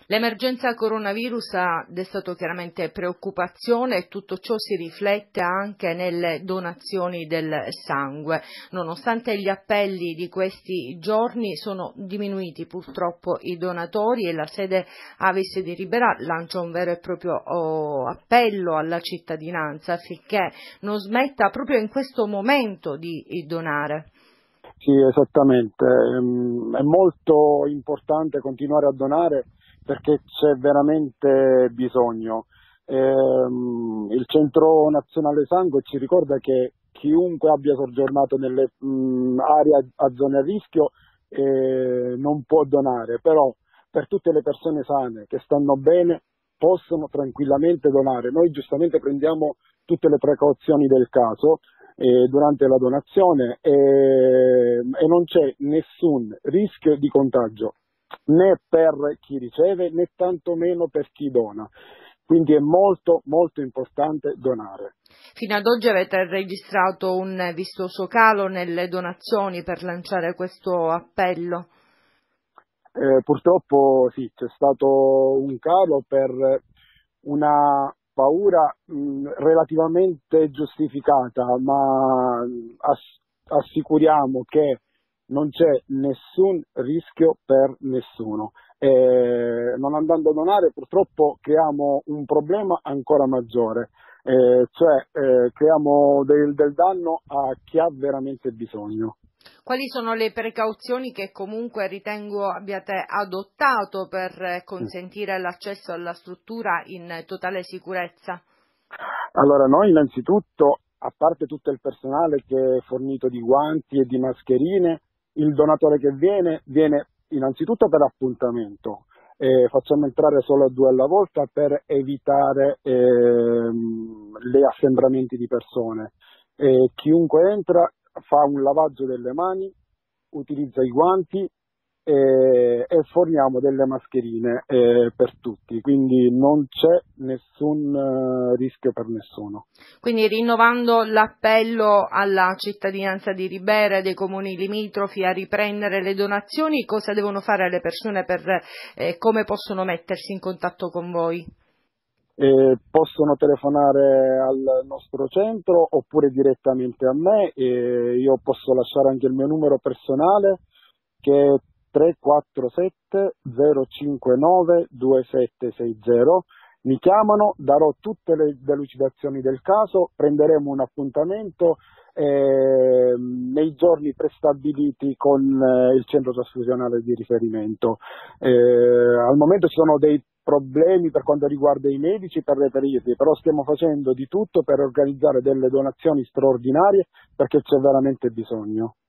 L'emergenza coronavirus ha destato chiaramente preoccupazione e tutto ciò si riflette anche nelle donazioni del sangue. Nonostante gli appelli di questi giorni sono diminuiti purtroppo i donatori e la sede Avis di Ribera lancia un vero e proprio appello alla cittadinanza affinché non smetta proprio in questo momento di donare. Sì, esattamente. È molto importante continuare a donare perché c'è veramente bisogno. Il Centro Nazionale Sangue ci ricorda che chiunque abbia soggiornato nelle aree a zone a rischio non può donare, però per tutte le persone sane che stanno bene possono tranquillamente donare. Noi giustamente prendiamo tutte le precauzioni del caso durante la donazione e non c'è nessun rischio di contagio né per chi riceve né tantomeno per chi dona, quindi è molto molto importante donare. Fino ad oggi avete registrato un vistoso calo nelle donazioni per lanciare questo appello? Purtroppo sì, c'è stato un calo per una paura relativamente giustificata, ma assicuriamo che non c'è nessun rischio per nessuno. Non andando a donare purtroppo creiamo un problema ancora maggiore, creiamo del danno a chi ha veramente bisogno. Quali sono le precauzioni che comunque ritengo abbiate adottato per consentire l'accesso alla struttura in totale sicurezza? Allora, noi innanzitutto, a parte tutto il personale che è fornito di guanti e di mascherine, il donatore che viene innanzitutto per appuntamento. Facciamo entrare solo 2 alla volta per evitare gli assembramenti di persone. Chiunque entra fa un lavaggio delle mani, utilizza i guanti e forniamo delle mascherine per tutti, quindi non c'è nessun rischio per nessuno. Quindi rinnovando l'appello alla cittadinanza di Ribera e dei comuni limitrofi a riprendere le donazioni, cosa devono fare le persone come possono mettersi in contatto con voi? Possono telefonare al nostro centro oppure direttamente a me, io posso lasciare anche il mio numero personale che è 347 059 2760. Mi chiamano, darò tutte le delucidazioni del caso, prenderemo un appuntamento nei giorni prestabiliti con il centro trasfusionale di riferimento. Al momento ci sono dei problemi per quanto riguarda i medici per reperirli, però stiamo facendo di tutto per organizzare delle donazioni straordinarie perché c'è veramente bisogno.